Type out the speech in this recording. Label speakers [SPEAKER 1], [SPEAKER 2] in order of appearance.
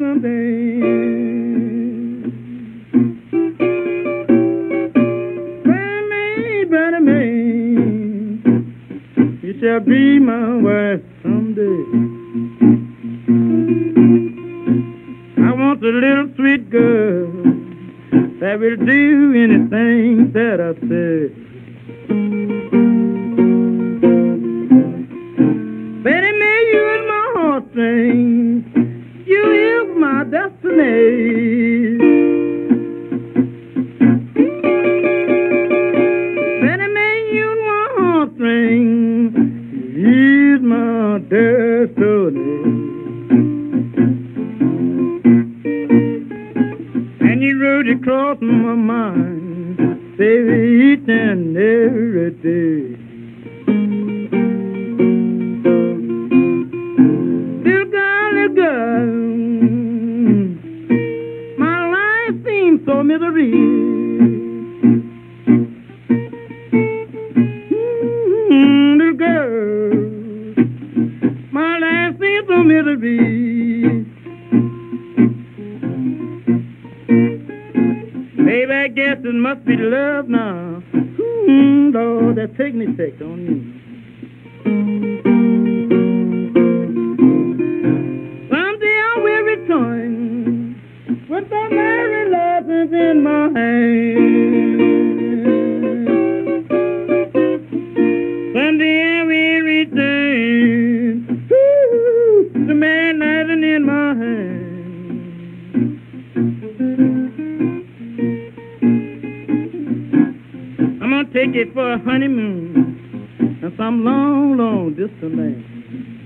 [SPEAKER 1] someday. Brother man, you shall be my wife someday. I want a little sweet girl that will do anything that I say. Betty May, you is my heartstring. You is my destiny. Betty May, you is my heartstring. He's my destiny. And you wrote it across my mind, baby, each and every day. Little girl, my life seems so misery. Little girl, my life seems so misery. Baby, I guess it must be love now. Lord, that's taking effect on me. Someday I will return with the merry lessons in my hand. Someday I will return, the man laughing in my hand. Take it for a honeymoon and some long, long distant land.